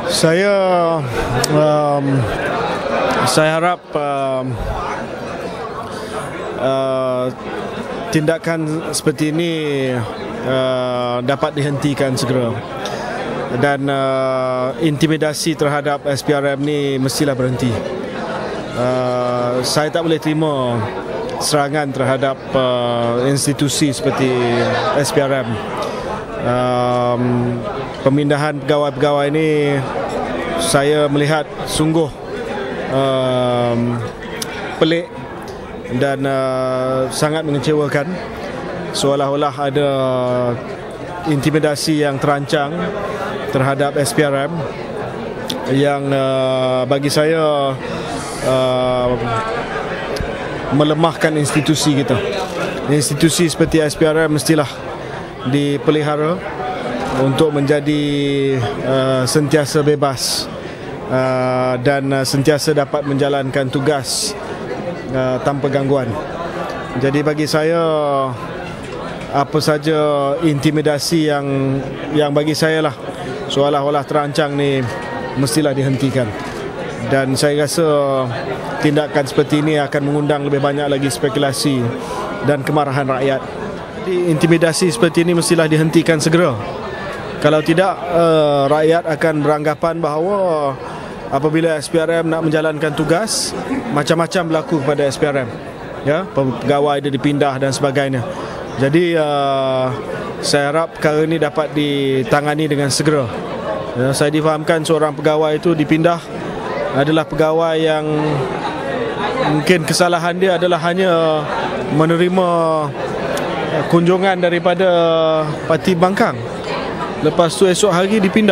Saya harap tindakan seperti ini dapat dihentikan segera, dan intimidasi terhadap SPRM ni mestilah berhenti. Saya tak boleh terima serangan terhadap institusi seperti SPRM. Pemindahan pegawai-pegawai ini saya melihat sungguh pelik dan sangat mengecewakan. Seolah-olah ada intimidasi yang terancang terhadap SPRM yang bagi saya melemahkan institusi kita. Institusi seperti SPRM mestilah dipelihara untuk menjadi sentiasa bebas dan sentiasa dapat menjalankan tugas tanpa gangguan. Jadi bagi saya, apa saja intimidasi yang bagi saya lah seolah-olah terancang ni mestilah dihentikan. Dan saya rasa tindakan seperti ini akan mengundang lebih banyak lagi spekulasi dan kemarahan rakyat. Jadi intimidasi seperti ini mestilah dihentikan segera. Kalau tidak, rakyat akan beranggapan bahawa apabila SPRM nak menjalankan tugas, macam-macam berlaku kepada SPRM. Ya, pegawai dia dipindah dan sebagainya. Jadi saya harap perkara ini dapat ditangani dengan segera. Ya, saya difahamkan seorang pegawai itu dipindah adalah pegawai yang mungkin kesalahan dia adalah hanya menerima kunjungan daripada Parti Bangkang. Lepas tu esok hari dipindah.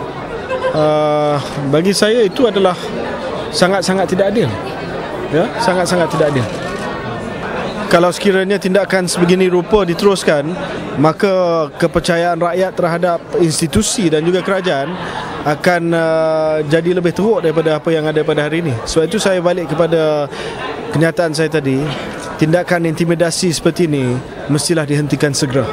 Bagi saya itu adalah sangat-sangat tidak adil. Ya, sangat-sangat tidak adil. Kalau sekiranya tindakan sebegini rupa diteruskan, maka kepercayaan rakyat terhadap institusi dan juga kerajaan akan jadi lebih teruk daripada apa yang ada pada hari ini. Sebab itu saya balik kepada kenyataan saya tadi, tindakan intimidasi seperti ini mestilah dihentikan segera.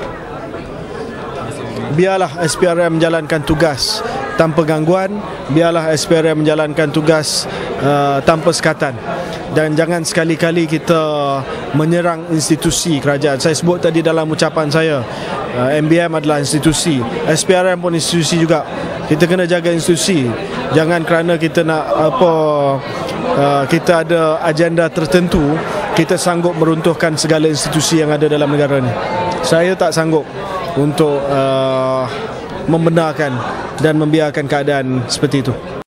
Biarlah SPRM menjalankan tugas tanpa gangguan, biarlah SPRM menjalankan tugas tanpa sekatan. Dan jangan sekali-kali kita menyerang institusi kerajaan. Saya sebut tadi dalam ucapan saya, MBM adalah institusi, SPRM pun institusi juga. Kita kena jaga institusi. Jangan kerana kita nak kita ada agenda tertentu, kita sanggup meruntuhkan segala institusi yang ada dalam negara ni. Saya tak sanggup untuk membenarkan dan membiarkan keadaan seperti itu.